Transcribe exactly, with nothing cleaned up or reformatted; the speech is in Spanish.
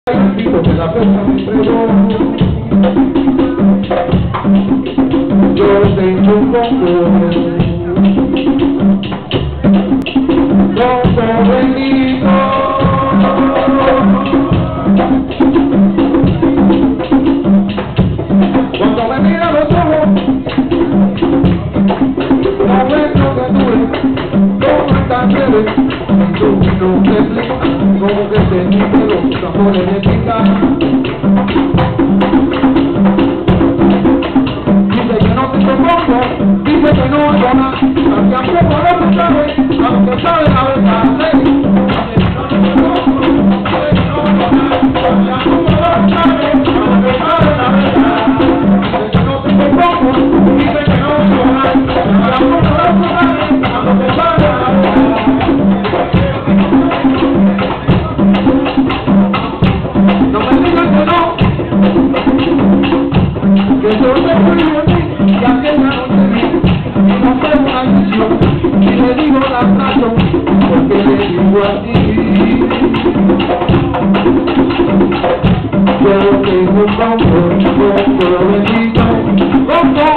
Que la fecha me entregó. Yo tengo un poco no sobrevenido. Cuando me mira los ojos, no ves lo que tú eres, cómo estás bien, y tú no te explicas cómo que te dije los amores de mi casa. Dice que no te soporto, dice que no hago nada, aunque a poco no lo sabe, aunque sabe la verdad. Yo tengo un poco, un poco de